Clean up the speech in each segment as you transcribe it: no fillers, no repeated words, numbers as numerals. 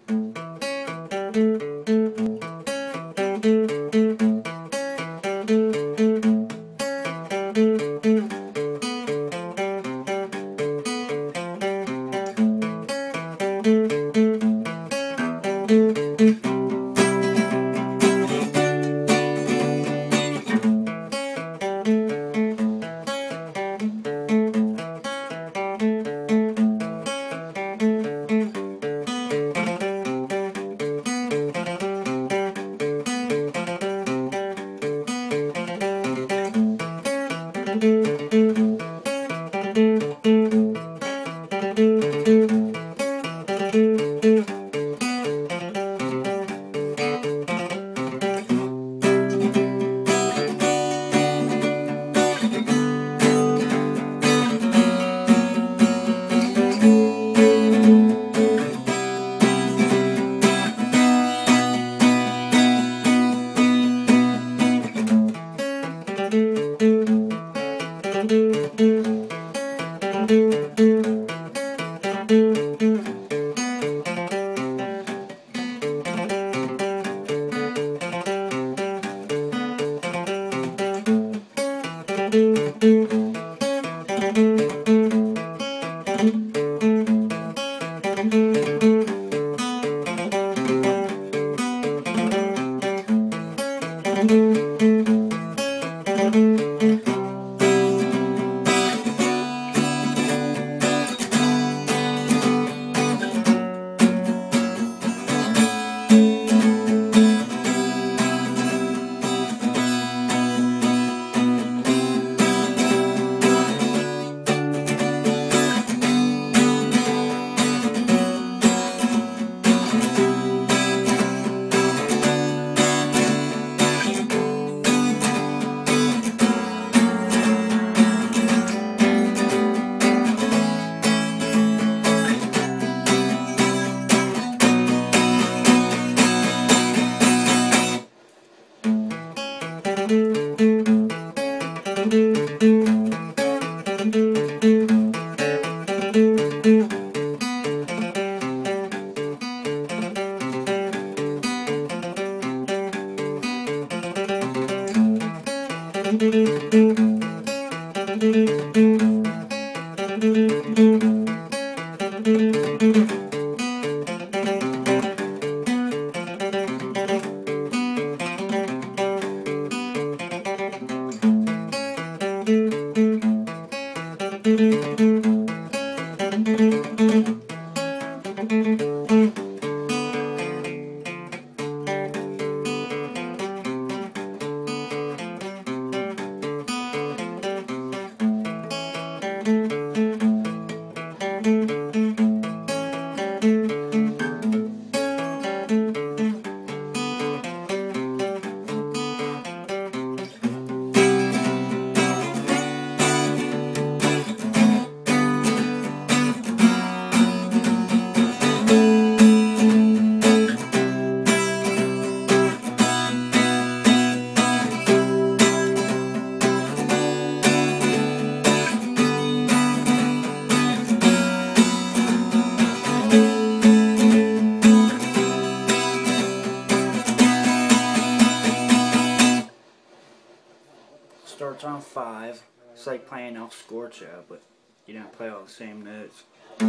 Starts on 5. It's like playing El Scorcho, but you don't play all the same notes.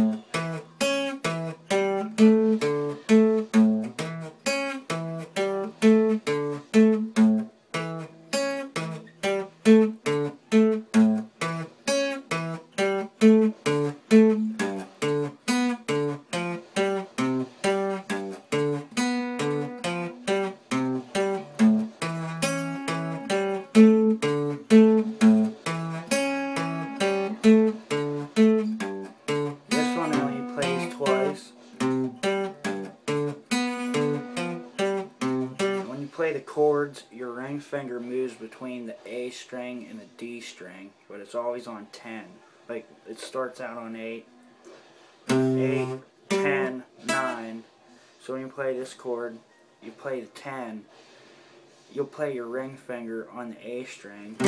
Play the chords, your ring finger moves between the A string and the D string, but it's always on 10. Like, it starts out on 8, 8, 10, 9. So when you play this chord, you play the 10, you'll play your ring finger on the A string,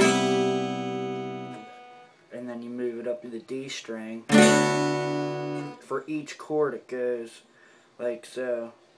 and then you move it up to the D string. For each chord it goes like so.